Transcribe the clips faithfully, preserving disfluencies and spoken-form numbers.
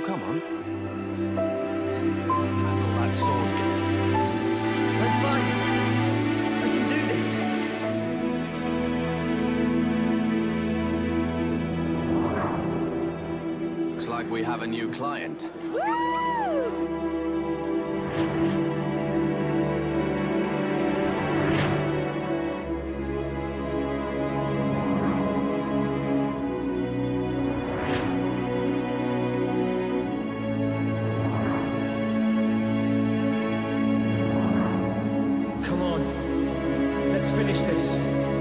come on. Handle that sword. I'm fine. I can do this. Looks like we have a new client. Come on. Let's finish this.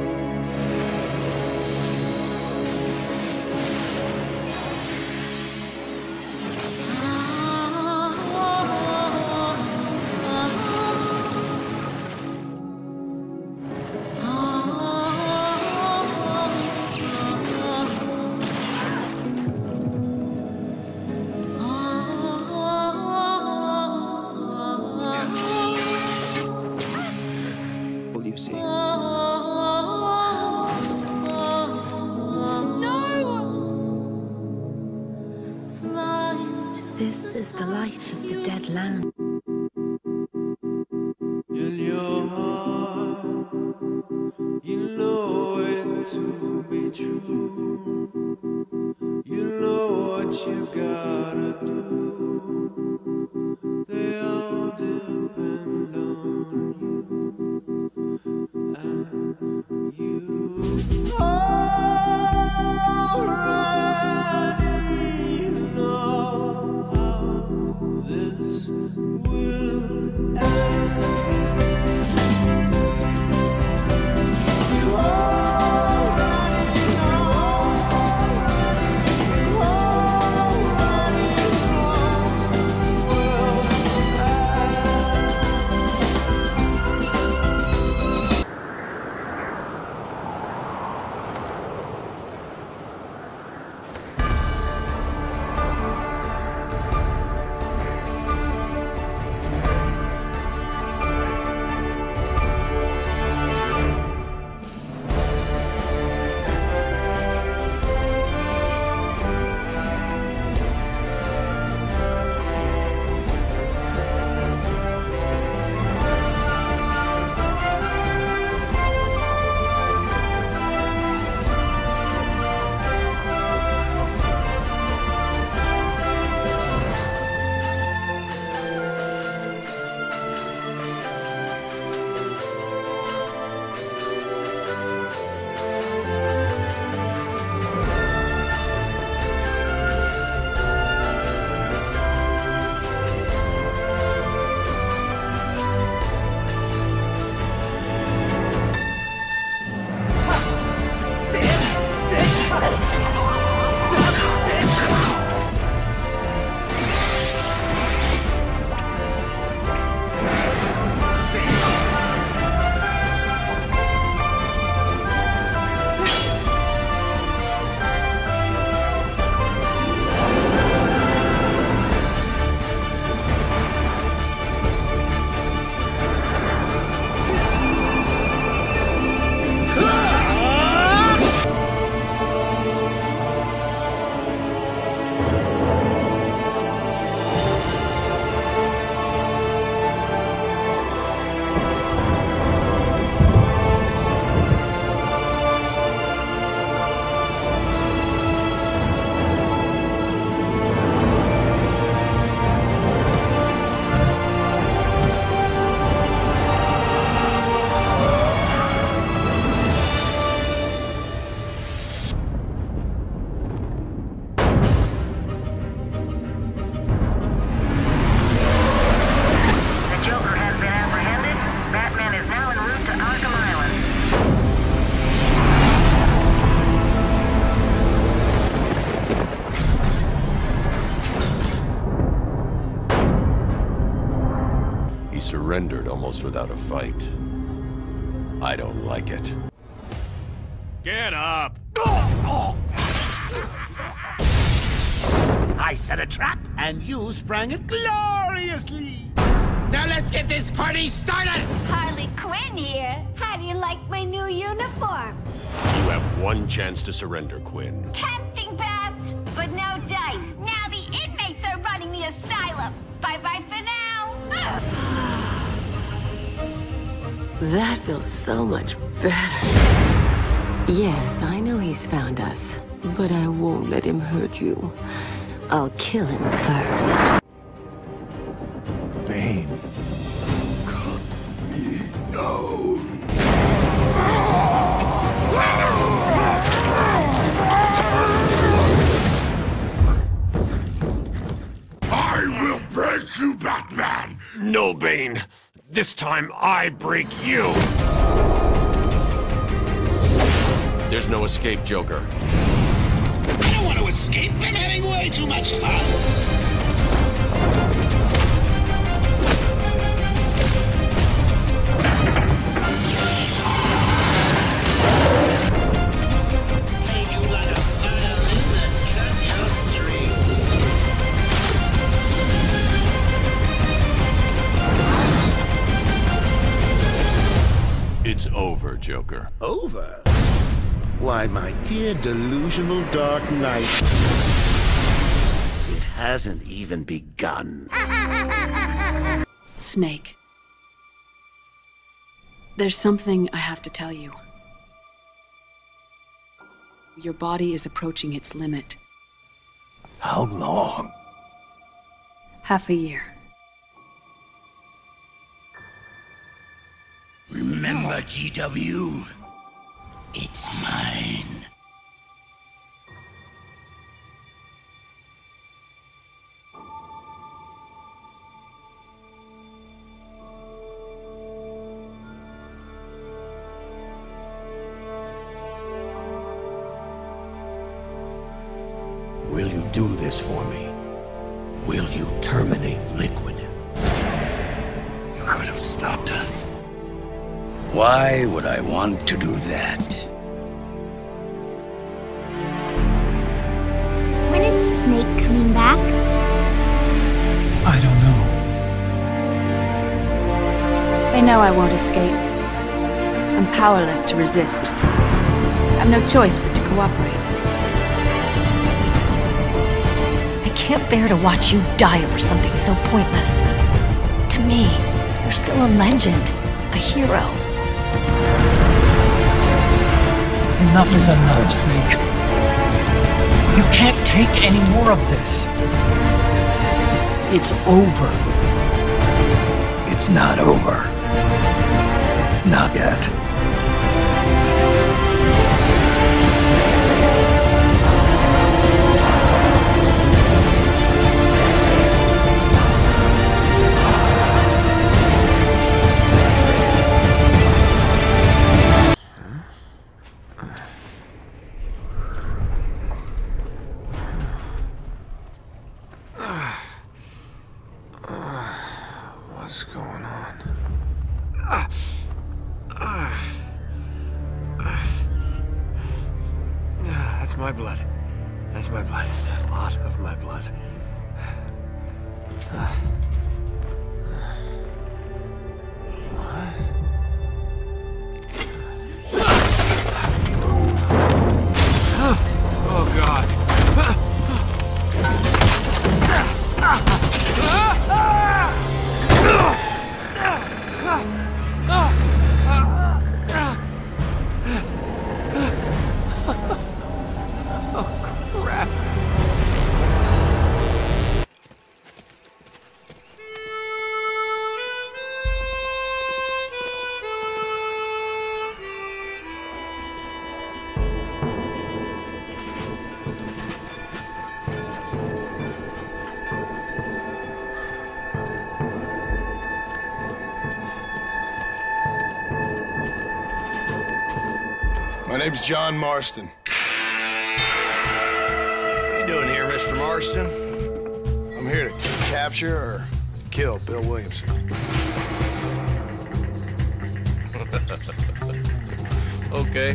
You see. No! This is the light of the dead land. In your heart, you know it to be true. You know what you gotta do. They all depend on you. And you already know how this will end. You already know, you already know will surrendered almost without a fight. I don't like it. Get up! I set a trap, and you sprang it gloriously! Now let's get this party started! Harley Quinn here. How do you like my new uniform? You have one chance to surrender, Quinn. Tempting, Babs, but no dice. Now the inmates are Bye-bye for now. That feels so much better. Yes, I know he's found us, but I won't let him hurt you. I'll kill him first. Bane. No. I will break you, Batman! No, Bane. This time I break you. There's no escape, Joker. I don't want to escape. I'm having way too much fun. Play you like a violin that cut your strings. It's over, Joker. Over? Why, my dear delusional Dark Knight. It hasn't even begun. Snake. There's something I have to tell you. Your body is approaching its limit. How long? Half a year. Remember, G W? It's mine. Will you do this for me? Will you terminate Liquid? You could have stopped us. Why would I want to do that? When is Snake coming back? I don't know. They know I won't escape. I'm powerless to resist. I've no choice but to cooperate. I can't bear to watch you die over something so pointless. To me, you're still a legend, a hero. Enough is enough, Snake. You can't take any more of this. It's over. It's not over. Not yet. What's going on? Ah. Ah. Ah. That's my blood. That's my blood. It's a lot of my blood. Ah. What? Oh, God. My name's John Marston. What are you doing here, Mister Marston? I'm here to capture or kill Bill Williamson. Okay.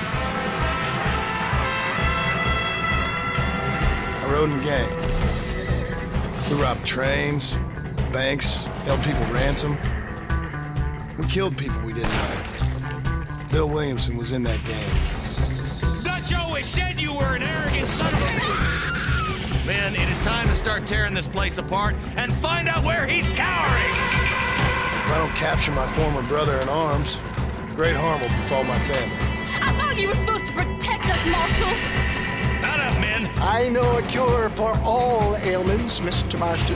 I rode in a gang. We robbed trains, banks, held people ransom. We killed people we didn't like. Bill Williamson was in that gang. Dutch always said you were an arrogant son of a... Man, it is time to start start tearing this place apart and find out where he's cowering! If I don't capture my former brother in arms, great harm will befall my family. I thought you were supposed to protect us, Marshal. Not up, men. I know a cure for all ailments, Mister Marston.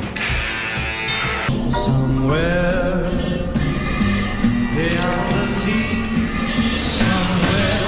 Somewhere beyond the sea, somewhere